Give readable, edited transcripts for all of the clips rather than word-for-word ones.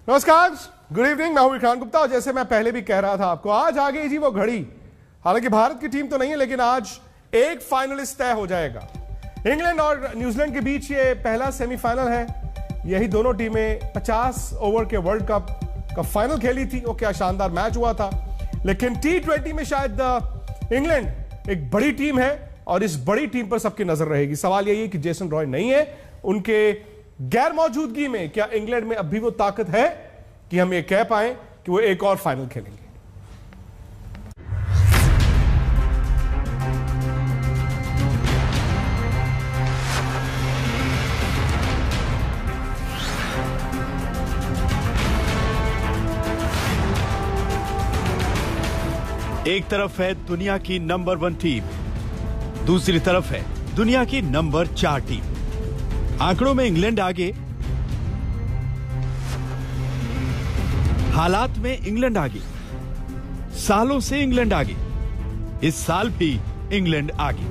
नमस्कार, good evening. मैं हूं विक्रांत गुप्ता और जैसे मैं पहले भी कह रहा था आपको, आज आ गई जी वो घड़ी। हालांकि भारत की टीम तो नहीं है, लेकिन आज एक फाइनलिस्ट तय हो जाएगा। इंग्लैंड और न्यूजीलैंड के बीच ये पहला सेमीफाइनल है। यही दोनों टीमें 50 ओवर के वर्ल्ड कप का फाइनल खेली थी। वो क्या शानदार मैच हुआ था। लेकिन T20 में शायद इंग्लैंड एक बड़ी टीम है और इस बड़ी टीम पर सबकी नजर रहेगी। सवाल यही है कि जेसन रॉय नहीं है, उनके गैर मौजूदगी में क्या इंग्लैंड में अब भी वो ताकत है कि हम ये कह पाए कि वो एक और फाइनल खेलेंगे। एक तरफ है दुनिया की नंबर 1 टीम, दूसरी तरफ है दुनिया की नंबर 4 टीम। आंकड़ों में इंग्लैंड आगे, हालात में इंग्लैंड आगे, सालों से इंग्लैंड आगे, इस साल भी इंग्लैंड आगे।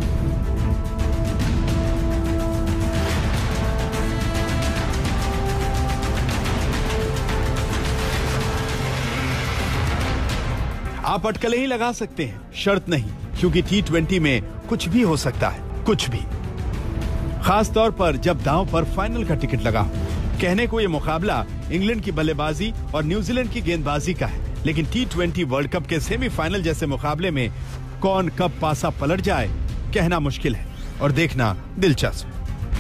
आप अटकलें ही लगा सकते हैं, शर्त नहीं, क्योंकि T20 में कुछ भी हो सकता है, कुछ भी। खास तौर पर जब दांव पर फाइनल का टिकट लगा हो। कहने को यह मुकाबला इंग्लैंड की बल्लेबाजी और न्यूजीलैंड की गेंदबाजी का है, लेकिन T20 वर्ल्ड कप के सेमीफाइनल जैसे मुकाबले में कौन कब पासा पलट जाए कहना मुश्किल है और देखना दिलचस्प।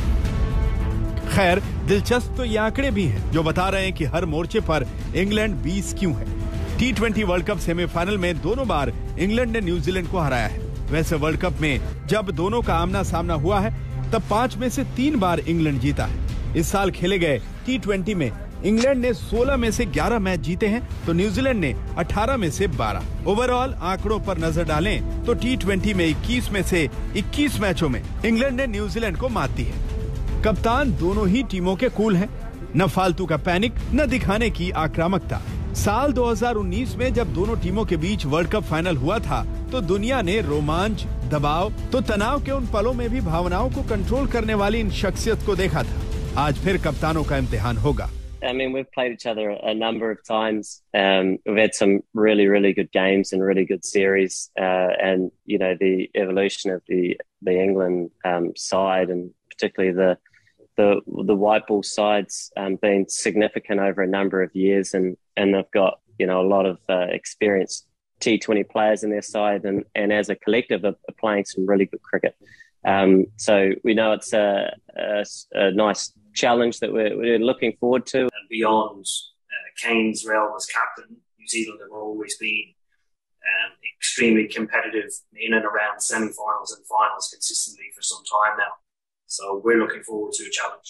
खैर, दिलचस्प तो ये आंकड़े भी हैं जो बता रहे हैं कि हर मोर्चे पर इंग्लैंड 20 क्यों है। T20 वर्ल्ड कप सेमीफाइनल में दोनों बार इंग्लैंड ने न्यूजीलैंड को हराया है। वैसे वर्ल्ड कप में जब दोनों का आमना सामना हुआ है तब 5 में से 3 बार इंग्लैंड जीता है। इस साल खेले गए T20 में इंग्लैंड ने 16 में से 11 मैच जीते हैं तो न्यूजीलैंड ने 18 में से 12। ओवरऑल आंकड़ों पर नजर डालें तो T20 में 21 में से 21 मैचों में इंग्लैंड ने न्यूजीलैंड को मात दी है। कप्तान दोनों ही टीमों के कूल हैं, न फालतू का पैनिक, न दिखाने की आक्रामकता। साल 2019 में जब दोनों टीमों के बीच वर्ल्ड कप फाइनल हुआ था तो दुनिया ने रोमांच, दबाव तो तनाव के उन पलों में भी भावनाओं को कंट्रोल करने वाली इन शख्सियत को देखा था। आज फिर कप्तानों का इम्तिहान होगा। I mean, we've played each other a number of times. We've had some really, really good games and really good series. And you know, the evolution of the England side, and particularly the white ball sides, been significant over a number of years, and they've got a lot of experienced T20 players in their side, and as a collective are playing some really good cricket. So we know it's a nice challenge that we're looking forward to. And beyond Kane's realm as captain, New Zealand have always been extremely competitive in and around semi-finals and finals consistently for some time now. So we're looking forward to a challenge.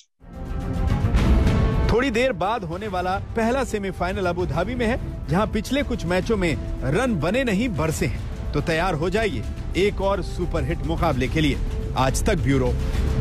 थोड़ी देर बाद होने वाला पहला semifinal Abu Dhabi में है, जहां पिछले कुछ मैचों में रन बने नहीं बरसे हैं। तो तैयार हो जाइए एक और सुपरहिट मुकाबले के लिए। आज तक ब्यूरो।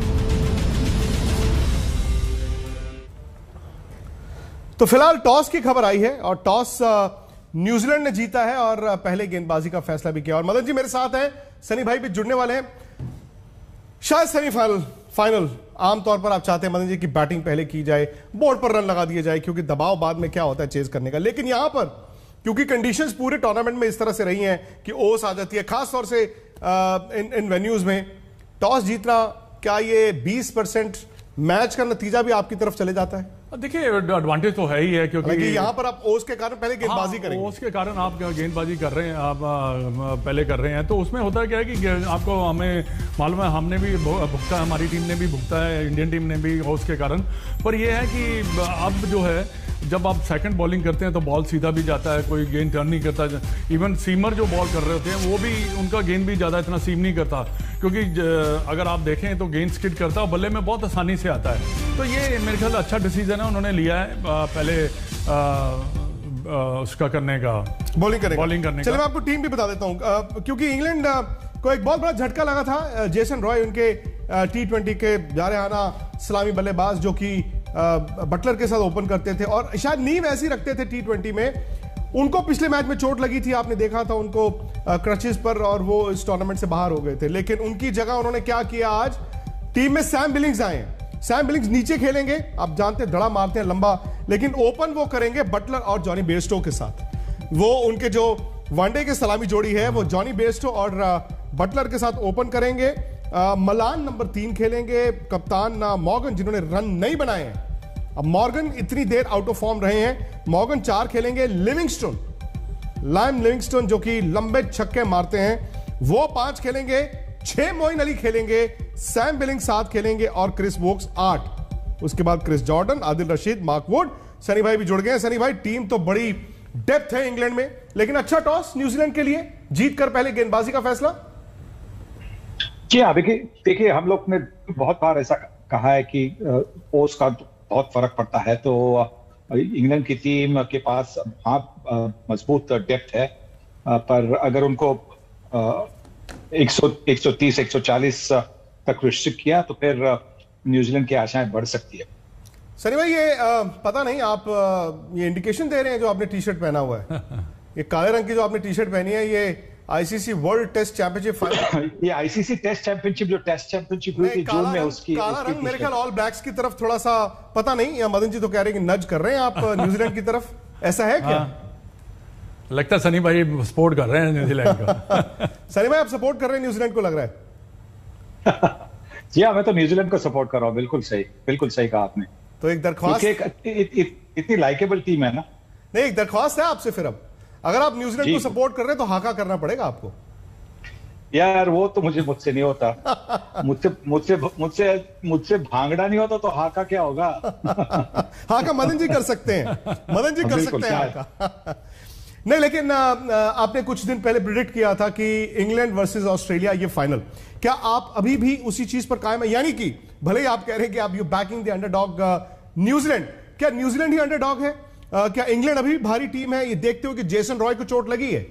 तो फिलहाल टॉस की खबर आई है और टॉस न्यूजीलैंड ने जीता है और पहले गेंदबाजी का फैसला भी किया। और मदन जी मेरे साथ हैं, सनी भाई भी जुड़ने वाले हैं। शायद सेमीफाइनल, फाइनल, आमतौर पर आप चाहते हैं मदन जी की बैटिंग पहले की जाए, बोर्ड पर रन लगा दिए जाए, क्योंकि दबाव बाद में क्या होता है चेज करने का। लेकिन यहां पर क्योंकि कंडीशंस पूरे टूर्नामेंट में इस तरह से रही हैं कि ओस आ जाती है, खासतौर से इन वेन्यूज में टॉस जीतना, क्या ये 20% मैच का नतीजा भी आपकी तरफ चले जाता है? देखिए, एडवांटेज तो है ही है, क्योंकि यहाँ पर आप ओस के कारण पहले गेंदबाजी करेंगे। ओस के कारण आप गेंदबाजी कर रहे हैं, आप पहले कर रहे हैं, तो उसमें होता है क्या है कि आपको, हमें मालूम है, हमने भी भुगता है, हमारी टीम ने भी भुगता है, इंडियन टीम ने भी ओस के कारण। पर यह है कि अब जो है, जब आप सेकंड बॉलिंग करते हैं तो बॉल सीधा भी जाता है, कोई गेंद टर्न नहीं करता। इवन सीमर जो बॉल कर रहे होते हैं वो भी, उनका गेंद भी ज़्यादा इतना सीम नहीं करता, क्योंकि अगर आप देखें तो गेंद स्किड करता है, बल्ले में बहुत आसानी से आता है। तो ये मेरे ख्याल अच्छा डिसीजन है उन्होंने लिया है पहले उसका करने का, बॉलिंग करने चलिए मैं आपको टीम भी बता देता हूँ, क्योंकि इंग्लैंड को एक बहुत बड़ा झटका लगा था। जेसन रॉय उनके T20 के जारहाना सलामी बल्लेबाज जो कि बटलर के साथ ओपन करते थे और शायद नींव ऐसी रखते थे T20 में, उनको पिछले मैच में चोट लगी थी, आपने देखा था उनको क्रचेस पर, और वो इस टूर्नामेंट से बाहर हो गए थे। लेकिन उनकी जगह उन्होंने क्या किया, आज टीम में सैम बिलिंग्स आए हैं। सैम बिलिंग्स नीचे खेलेंगे, आप जानते हैं धड़ा मारते हैं, लंबा लेकिन ओपन वो करेंगे बटलर और जॉनी बेयरस्टो के साथ। वो उनके जो वनडे के सलामी जोड़ी है वो जॉनी बेयरस्टो और बटलर के साथ ओपन करेंगे। मलान नंबर 3 खेलेंगे, कप्तान मॉर्गन जिन्होंने रन नहीं बनाए हैं। अब मॉर्गन इतनी देर आउट ऑफ फॉर्म रहे हैं, मॉर्गन 4 खेलेंगे। लाइम लिविंगस्टोन जो कि लंबे छक्के मारते हैं वो 5 खेलेंगे। 6 मोइन अली खेलेंगे, सैम बिलिंग 7 खेलेंगे और क्रिस वोक्स 8। उसके बाद Chris Jordan, Adil Rashid, Mark Wood. Sunny भाई भी जुड़ गए हैं। सनी भाई, टीम तो बड़ी डेप्थ है इंग्लैंड में, लेकिन अच्छा टॉस न्यूजीलैंड के लिए, जीत कर पहले गेंदबाजी का फैसला। जी हाँ, देखिए हम लोग ने बहुत बार ऐसा कहा है कि ओस का बहुत फर्क पड़ता है। तो इंग्लैंड की टीम के पास मजबूत डेप्थ है, पर अगर उनको 130 140 तक रिस्ट्रिक्ट किया तो फिर न्यूजीलैंड की आशाएं बढ़ सकती है। सनी भाई, ये पता नहीं आप ये इंडिकेशन दे रहे हैं जो आपने टी शर्ट पहना हुआ है, ये काले रंग की जो आपने टी शर्ट पहनी है, ये ICC world test championship final, ये आईसीसी टेस्ट चैंपियनशिप जो टेस्ट चैंपियनशिप हुई थी जून में, उसकी काला रंग मेरे ख्याल ऑल ब्लैक्स की तरफ थोड़ा सा, पता नहीं, या मदन जी तो कह रहे हैं कि नज कर रहे हैं आप न्यूजीलैंड की तरफ, ऐसा है क्या? लगता है सनी भाई सपोर्ट कर रहे हैं न्यूजीलैंड का। सनी भाई, आप सपोर्ट कर रहे हैं न्यूजीलैंड को, लग रहा है? जी हाँ, मैं तो न्यूजीलैंड को सपोर्ट कर रहा हूँ। बिल्कुल सही कहा आपने। तो एक दरख्वास्त, इतनी लाइकेबल टीम है ना। नहीं, एक दरख्वास्त है आपसे, फिर अब अगर आप न्यूजीलैंड को सपोर्ट कर रहे हैं तो हाका करना पड़ेगा आपको। यार वो तो मुझसे नहीं होता। मुझसे भांगड़ा नहीं होता तो हाका क्या होगा? हाका मदन जी कर सकते हैं, मदन जी कर सकते हैं हाका। नहीं, लेकिन आपने कुछ दिन पहले प्रिडिक्ट किया था कि इंग्लैंड वर्सेस ऑस्ट्रेलिया ये फाइनल, क्या आप अभी भी उसी चीज पर कायम है? यानी कि भले ही आप कह रहे हैं कि आप you backing the underdog New Zealand, क्या न्यूजीलैंड ही अंडरडॉग है? क्या इंग्लैंड अभी भी भारी टीम है, ये देखते हो कि जेसन रॉय को चोट लगी है?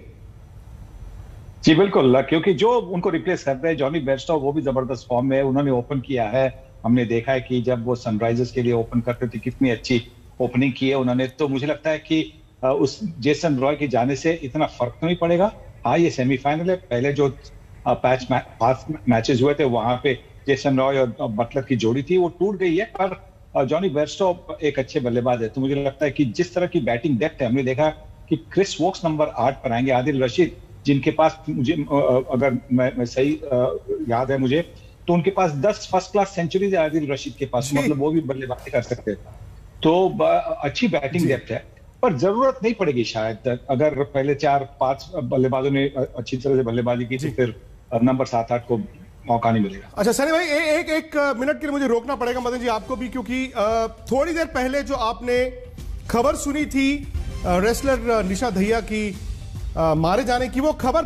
जी बिल्कुल, क्योंकि जो उनको रिप्लेस कर रहे हैं जॉनी बेयरस्टो, वो भी जबरदस्त फॉर्म में, उन्होंने ओपन किया है। हमने देखा है कि जब वो सनराइजर्स के लिए ओपन करते थे कितनी अच्छी ओपनिंग की है उन्होंने। तो मुझे लगता है कि उस जेसन रॉय के जाने से इतना फर्क तो नहीं पड़ेगा। हाँ, ये सेमीफाइनल है, पहले जो पांच मैचेस हुए थे वहां पे जेसन रॉय और बटलर की जोड़ी थी वो टूट गई है, पर जॉनी बेयरस्टो एक अच्छे बल्लेबाज है। तो मुझे लगता है कि जिस तरह की बैटिंग डेप्थ है, हमने देखा कि क्रिस वोक्स नंबर 8 पर आएंगे, आदिल रशीद जिनके पास, मुझे अगर मैं सही याद है मुझे, तो उनके पास 10 फर्स्ट क्लास सेंचुरीज है आदिल रशीद के पास, मतलब वो भी बल्लेबाजी कर सकते हैं। तो अच्छी बैटिंग डेप्थ है, पर जरूरत नहीं पड़ेगी शायद। अगर पहले 4-5 बल्लेबाजों ने अच्छी तरह से बल्लेबाजी की तो फिर नंबर 7-8 को मौका नहीं मिलेगा। अच्छा सनी भाई, एक मिनट के लिए मुझे रोकना पड़ेगा मदन जी आपको भी, क्योंकि थोड़ी देर पहले जो आपने खबर सुनी थी रेसलर निशा दहिया की मारे जाने की, वो खबर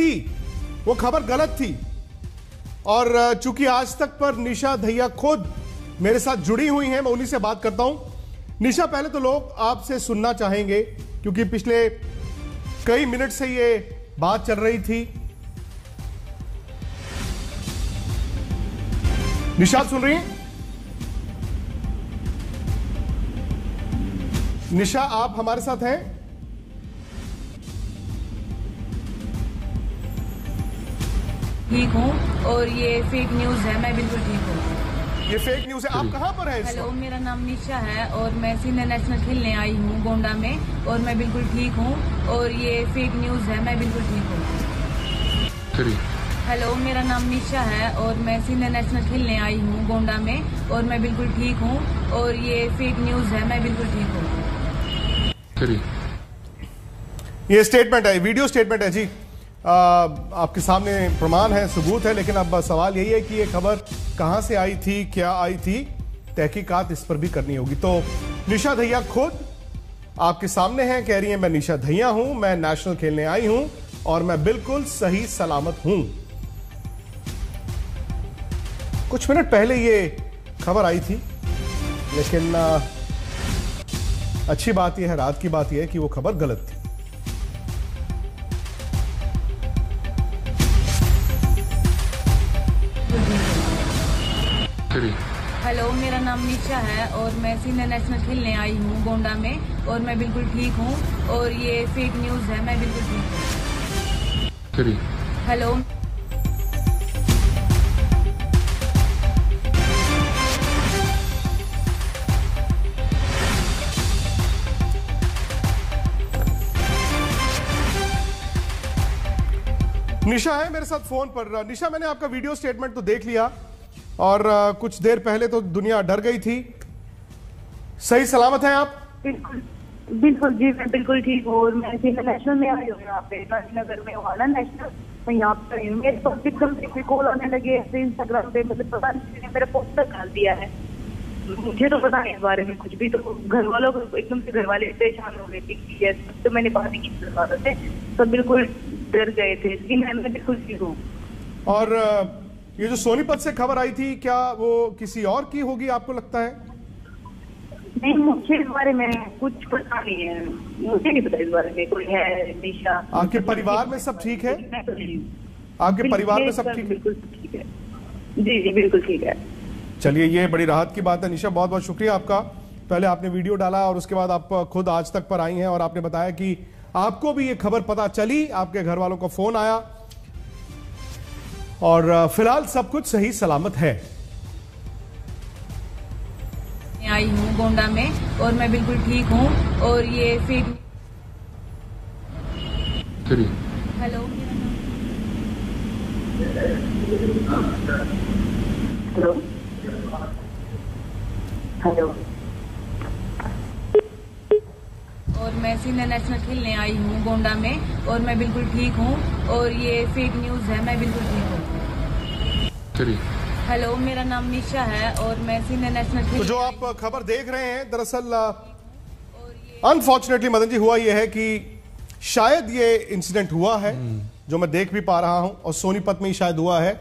गलत थी। और चूंकि आज तक पर निशा दहिया खुद मेरे साथ जुड़ी हुई हैं, मैं उन्हीं से बात करता हूं। निशा, पहले तो लोग आपसे सुनना चाहेंगे क्योंकि पिछले कई मिनट से ये बात चल रही थी। निशा सुन रही हैं? निशा, आप हमारे साथ हैं? ठीक हूँ, और ये फेक न्यूज है, मैं बिल्कुल ठीक हूँ। ये फेक न्यूज है, आप कहाँ पर हैं? हेलो, मेरा नाम निशा है और मैं सीनियर नेशनल खेलने आई हूँ गोंडा में, और मैं बिल्कुल ठीक हूँ, और ये फेक न्यूज है, मैं बिल्कुल ठीक हूँ। हेलो, मेरा नाम निशा है और मैं सीनियर नेशनल खेलने आई हूँ गोंडा में, और मैं बिल्कुल ठीक हूँ, और ये फेक न्यूज है, मैं बिल्कुल ठीक हूँ। ये स्टेटमेंट है, वीडियो स्टेटमेंट है जी, आपके सामने प्रमाण है, सबूत है, लेकिन अब सवाल यही है कि ये खबर कहां से आई थी, क्या आई थी, तहकीकात इस पर भी करनी होगी। तो निशा दहिया खुद आपके सामने हैं, कह रही हैं मैं निशा दहिया हूं, मैं नेशनल खेलने आई हूं और मैं बिल्कुल सही सलामत हूं। कुछ मिनट पहले ये खबर आई थी, लेकिन अच्छी बात यह है, रात की बात यह है कि वो खबर गलत थी। हेलो, मेरा नाम निशा है और मैं सीनियर नेशनल खेलने आई हूँ गोंडा में, और मैं बिल्कुल ठीक हूँ, और ये फेक न्यूज है, मैं बिल्कुल ठीक हूँ। हेलो, निशा है मेरे साथ फोन पर। निशा, मैंने आपका वीडियो स्टेटमेंट तो देख लिया और कुछ देर पहले तो दुनिया डर गई थी। सही सलामत हैं आप? बिल्कुल बिल्कुल जी, मैं बिल्कुल ठीक हूँ। और मैं नेशनल में आई हूँ, यहाँ पे गांधीनगर में हुआ ना नेशनल, मैं यहाँ पे आई हूँ। मेरे पास एकदम से कॉल आने लगे ऐसे इंस्टाग्राम पे, मतलब पता नहीं मेरा पोस्टर डाल दिया है। मुझे तो पता नहीं इस बारे में कुछ भी, तो घर वालों को एकदम से घर वाले परेशान हो गए थे। तो मैंने बात ही की से, तो बिल्कुल डर गए थे, इसलिए मैं बिल्कुल ठीक हूँ। और ये जो सोनीपत से खबर आई थी, क्या वो किसी और की होगी आपको लगता है? नहीं, मुझे इस बारे में कुछ पता नहीं है, मुझे नहीं पता इस बारे में कोई है। निशा, आपके परिवार में सब ठीक है? आपके परिवार में सब ठीक? बिल्कुल ठीक है जी जी, बिल्कुल ठीक है। चलिए, ये बड़ी राहत की बात है। निशा, बहुत बहुत शुक्रिया आपका। पहले आपने वीडियो डाला और उसके बाद आप खुद आज तक पर आई हैं और आपने बताया कि आपको भी ये खबर पता चली, आपके घर वालों का फोन आया और फिलहाल सब कुछ सही सलामत है। आई हूँ गोंडा में और मैं बिल्कुल ठीक हूँ। और ये फेक हेलो हेलो हेलो और मैं सीनियर नेशनल खेलने आई हूँ गोंडा में और मैं बिल्कुल ठीक हूँ। और ये फेक न्यूज है, मैं बिल्कुल ठीक हूँ। हेलो, मेरा नाम निशा है और मैं सीनियर नेशनल तो जो आप खबर देख रहे हैं, दरअसल अनफॉर्चुनेटली मदन जी हुआ यह है कि शायद ये इंसिडेंट हुआ है जो मैं देख भी पा रहा हूं, और सोनीपत में ही शायद हुआ है।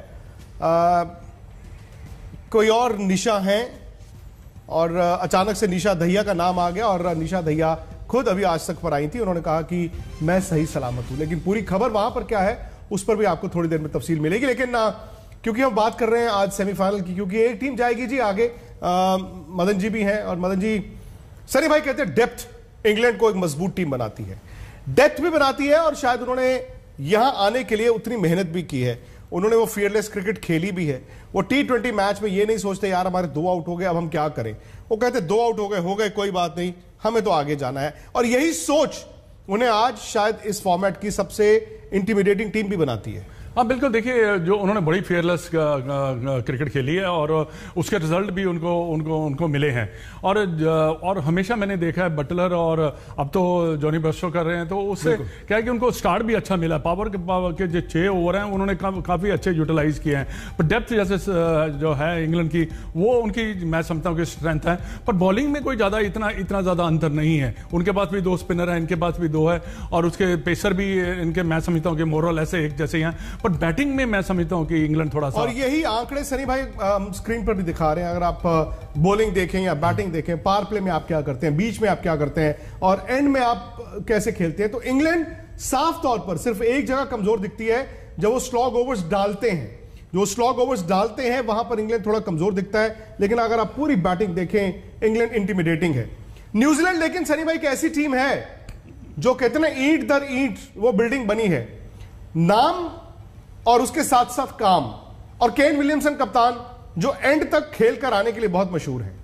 कोई और निशा है और अचानक से निशा दहिया का नाम आ गया और निशा दहिया खुद अभी आज तक पर आई थी। उन्होंने कहा कि मैं सही सलामत हूं, लेकिन पूरी खबर वहां पर क्या है उस पर भी आपको थोड़ी देर में तफसील मिलेगी। लेकिन क्योंकि हम बात कर रहे हैं आज सेमीफाइनल की, क्योंकि एक टीम जाएगी जी आगे, मदन जी भी हैं। और मदन जी, सनी भाई कहते हैं डेप्थ इंग्लैंड को एक मजबूत टीम बनाती है, डेप्थ भी बनाती है, और शायद उन्होंने यहां आने के लिए उतनी मेहनत भी की है। उन्होंने वो फियरलेस क्रिकेट खेली भी है। वो T20 मैच में ये नहीं सोचते यार हमारे 2 आउट हो गए, अब हम क्या करें। वो कहते 2 आउट हो गए कोई बात नहीं, हमें तो आगे जाना है। और यही सोच उन्हें आज शायद इस फॉर्मेट की सबसे इंटिमिडेटिंग टीम भी बनाती है। हाँ बिल्कुल, देखिए जो उन्होंने बड़ी फेयरलेस क्रिकेट खेली है और उसके रिजल्ट भी उनको मिले हैं। और हमेशा मैंने देखा है बटलर और अब तो जॉनी बेस्टो कर रहे हैं, तो उससे क्या है कि उनको स्टार्ट भी अच्छा मिला। पावर के जो 6 ओवर हैं उन्होंने काफ़ी अच्छे यूटिलाइज किए हैं। पर डेप्थ जैसे जो है इंग्लैंड की, वो उनकी मैं समझता हूँ कि स्ट्रेंथ है। पर बॉलिंग में कोई ज़्यादा इतना ज़्यादा अंतर नहीं है। उनके पास भी 2 स्पिनर हैं, इनके पास भी 2 है, और उसके पेसर भी इनके मैं समझता हूँ कि मोरल ऐसे एक जैसे ही हैं। पर बैटिंग में मैं समझता हूं कि इंग्लैंड थोड़ा सा, और यही आंकड़े सनी भाई स्क्रीन पर भी दिखा रहे हैं। अगर आप बॉलिंग देखें या बैटिंग देखें, पावर प्ले में आप क्या करते हैं, बीच में आप क्या करते हैं, और एंड में आप कैसे खेलते हैं, तो इंग्लैंड साफ तौर पर सिर्फ एक जगह कमजोर दिखती है, जब वो स्लॉग ओवर्स डालते हैं। जो स्लॉग ओवर्स डालते हैं वहां पर इंग्लैंड थोड़ा कमजोर दिखता है, लेकिन अगर आप पूरी बैटिंग देखें इंग्लैंड इंटिमिडेटिंग है। न्यूजीलैंड लेकिन सनी भाई एक ऐसी टीम है जो कहते हैं ईंट दर ईंट वो बिल्डिंग बनी है, नाम और उसके साथ साथ काम। और केन विलियमसन कप्तान जो एंड तक खेल कर आने के लिए बहुत मशहूर है।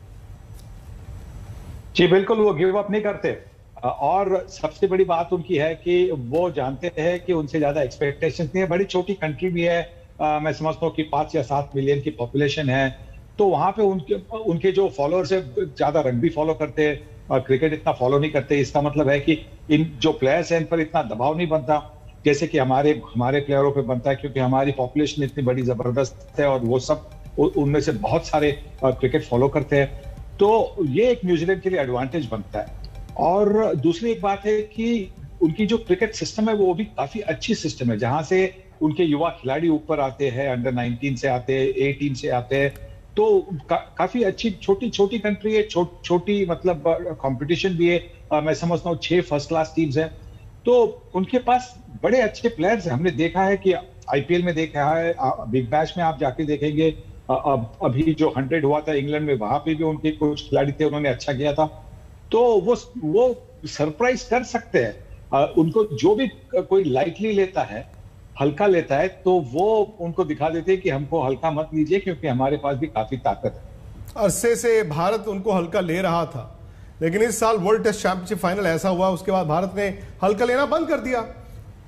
जी बिल्कुल, वो गिव अप नहीं करते। और सबसे बड़ी बात उनकी है कि वो जानते हैं कि उनसे ज्यादा एक्सपेक्टेशंस नहीं है। बड़ी छोटी कंट्री भी है, मैं समझता हूँ कि 5 या 7 मिलियन की पॉपुलेशन है, तो वहां पे उनके जो फॉलोअर्स है ज्यादा रग्बी फॉलो करते हैं और क्रिकेट इतना फॉलो नहीं करते। इसका मतलब है कि इन जो प्लेयर्स हैं इन पर इतना दबाव नहीं बनता जैसे कि हमारे प्लेयरों पे बनता है, क्योंकि हमारी पॉपुलेशन इतनी बड़ी जबरदस्त है और वो सब उनमें से बहुत सारे क्रिकेट फॉलो करते हैं। तो ये एक न्यूजीलैंड के लिए एडवांटेज बनता है। और दूसरी एक बात है कि उनकी जो क्रिकेट सिस्टम है वो भी काफी अच्छी सिस्टम है, जहां से उनके युवा खिलाड़ी ऊपर आते हैं, अंडर 19 से आते हैं, 18 से आते हैं। तो काफी अच्छी छोटी कंट्री है, छोटी मतलब कंपटीशन भी है। मैं समझता हूँ 6 फर्स्ट क्लास टीम्स हैं, तो उनके पास बड़े अच्छे प्लेयर्स हैं। हमने देखा है कि आईपीएल में देखा है, बिग बैश में आप जाके देखेंगे, अभी जो 100 हुआ था इंग्लैंड में, वहां पे भी उनके कुछ खिलाड़ी थे, उन्होंने अच्छा किया था। तो वो सरप्राइज कर सकते हैं। उनको जो भी कोई लाइटली लेता है, हल्का लेता है, तो वो उनको दिखा देते हैं कि हमको हल्का मत लीजिए, क्योंकि हमारे पास भी काफी ताकत है। अरसे से भारत उनको हल्का ले रहा था, लेकिन इस साल वर्ल्ड टेस्ट चैंपियनशिप फाइनल ऐसा हुआ, उसके बाद भारत ने हल्का लेना बंद कर दिया।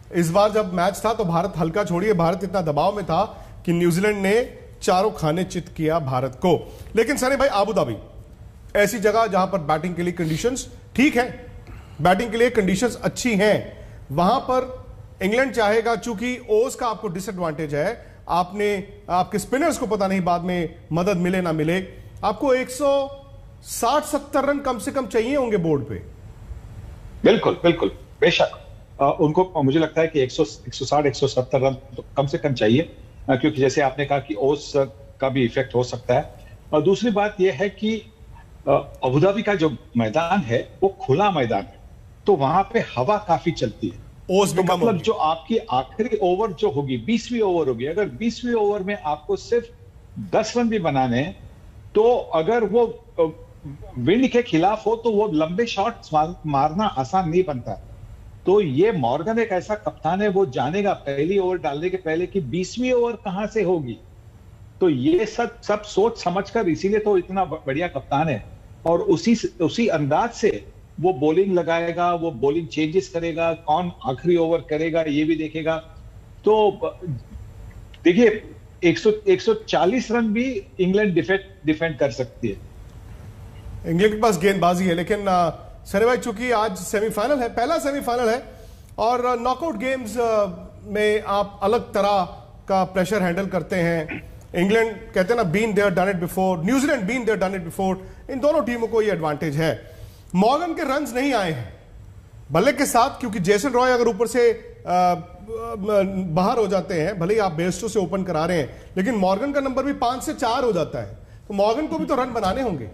इस बार जब मैच था तो भारत हल्का छोड़िए, भारत इतना दबाव में था कि न्यूजीलैंड ने चारों खाने चित किया भारत को। लेकिन सनी भाई, आबू धाबी ऐसी जगह जहां पर बैटिंग के लिए कंडीशंस ठीक है, बैटिंग के लिए कंडीशंस अच्छी हैं, वहां पर इंग्लैंड चाहेगा, चूंकि ओस का आपको डिसएडवांटेज है, आपके स्पिनर्स को पता नहीं बाद में मदद मिले ना मिले, आपको 160-70 रन कम से कम चाहिए होंगे बोर्ड पे। बिल्कुल बिल्कुल, बेशक उनको मुझे लगता है कि 160-170 रन तो कम से कम चाहिए, क्योंकि जैसे आपने कहा कि ओस का भी इफेक्ट हो सकता है। और दूसरी बात यह है कि अबू धाबी का जो मैदान है वो खुला मैदान है, तो वहां पे हवा काफी चलती है। ओस तो मतलब जो आपकी आखिरी ओवर जो होगी 20वीं ओवर होगी, अगर 20वीं ओवर में आपको सिर्फ 10 रन भी बनाने हैं, तो अगर वो विंड के खिलाफ हो तो वो लंबे शॉट्स मारना आसान नहीं बनता। तो ये मॉर्गन एक ऐसा कप्तान है, वो जानेगा पहली ओवर डालने के पहले कि 20वीं ओवर कहां से होगी। तो ये सब सोच समझकर, इसीलिए तो इतना बढ़िया कप्तान है। और उसी अंदाज से वो बॉलिंग लगाएगा, वो बॉलिंग चेंजेस करेगा, कौन आखिरी ओवर करेगा ये भी देखेगा। तो देखिए 140 रन भी इंग्लैंड डिफेंड कर सकती है। इंग्लैंड के पास गेंदबाजी है, लेकिन सनी भाई चूंकि आज सेमीफाइनल है, पहला सेमीफाइनल है, और नॉकआउट गेम्स में आप अलग तरह का प्रेशर हैंडल करते हैं। इंग्लैंड कहते हैं ना, been there done it before, New Zealand been there done it before, इन दोनों टीमों को ये एडवांटेज है। मॉर्गन के रन्स नहीं आए हैं बल्ले के साथ, क्योंकि जेसन रॉय अगर ऊपर से बाहर हो जाते हैं, भले ही आप बेस्टो से ओपन करा रहे हैं, लेकिन मॉर्गन का नंबर भी 5 से 4 हो जाता है, तो मॉर्गन को भी तो रन बनाने होंगे।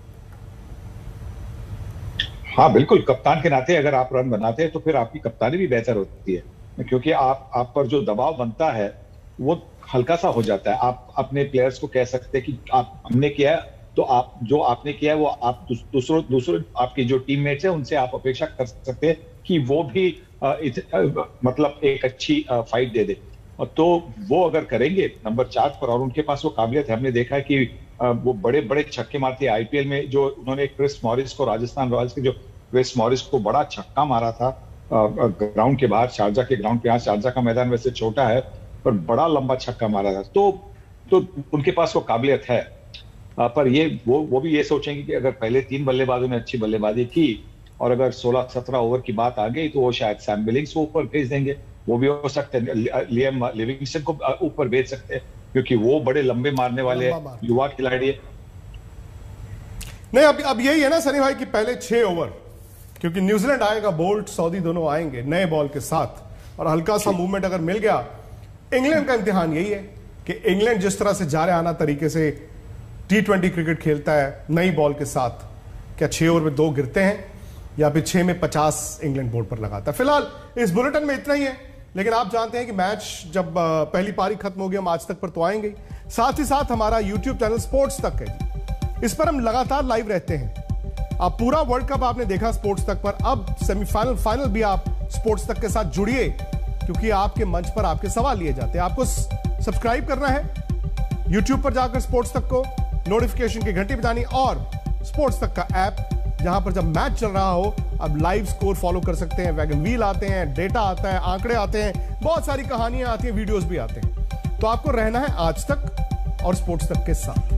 हाँ बिल्कुल, कप्तान के नाते अगर आप रन बनाते हैं तो फिर आपकी कप्तानी भी बेहतर होती है, क्योंकि आप पर जो दबाव बनता है वो हल्का सा हो जाता है। आप अपने प्लेयर्स को कह सकते हैं कि हमने किया है, तो आप जो आपने किया है वो आप दूसरों आपके जो टीममेट्स हैं उनसे आप अपेक्षा कर सकते हैं कि वो भी मतलब एक अच्छी फाइट दे दे। तो वो अगर करेंगे नंबर 4 पर, और उनके पास वो काबिलियत है, हमने देखा है कि वो बड़े बड़े छक्के मारते हैं। आईपीएल में जो उन्होंने क्रिस मॉरिस को, राजस्थान रॉयल्स के जो क्रिस मॉरिस को बड़ा छक्का मारा था ग्राउंड के बाहर, शारजा के ग्राउंड पे। यहाँ शारजा का मैदान वैसे छोटा है पर बड़ा लंबा छक्का मारा था। तो उनके पास वो काबिलियत है, पर ये वो भी ये सोचेंगे कि अगर पहले 3 बल्लेबाजों ने अच्छी बल्लेबाजी की और अगर 16-17 ओवर की बात आ गई तो वो शायद सैम बिलिंग्स को ऊपर भेज देंगे। वो भी हो सकते हैं, लियम लिविंगस्टन को ऊपर भेज सकते हैं, क्योंकि वो बड़े लंबे मारने वाले युवा खिलाड़ी है। नहीं, अब यही है ना सनी भाई कि पहले 6 ओवर, क्योंकि न्यूजीलैंड आएगा, बोल्ट सऊदी दोनों आएंगे नए बॉल के साथ, और हल्का सा मूवमेंट अगर मिल गया। इंग्लैंड का इम्तिहान यही है कि इंग्लैंड जिस तरह से जारे आना तरीके से T20 क्रिकेट खेलता है नई बॉल के साथ, क्या 6 ओवर में 2 गिरते हैं या फिर 6 में 50 इंग्लैंड बोर्ड पर लगाता है। फिलहाल इस बुलेटिन में इतना ही है, लेकिन आप जानते हैं कि मैच जब पहली पारी खत्म हो गया, हम आज तक पर तो आएंगे। साथ ही साथ हमारा YouTube चैनल स्पोर्ट्स तक है, इस पर हम लगातार लाइव रहते हैं। आप पूरा वर्ल्ड कप आपने देखा स्पोर्ट्स तक पर, अब सेमीफाइनल फाइनल भी आप स्पोर्ट्स तक के साथ जुड़िए, क्योंकि आपके मंच पर आपके सवाल लिए जाते हैं। आपको सब्सक्राइब करना है YouTube पर जाकर स्पोर्ट्स तक को, नोटिफिकेशन की घंटी बजानी, और स्पोर्ट्स तक का ऐप, जहां पर जब मैच चल रहा हो अब लाइव स्कोर फॉलो कर सकते हैं। वैगन व्हील आते हैं, डेटा आता है, आंकड़े आते हैं, बहुत सारी कहानियां आती हैं, वीडियोस भी आते हैं। तो आपको रहना है आज तक और स्पोर्ट्स तक के साथ।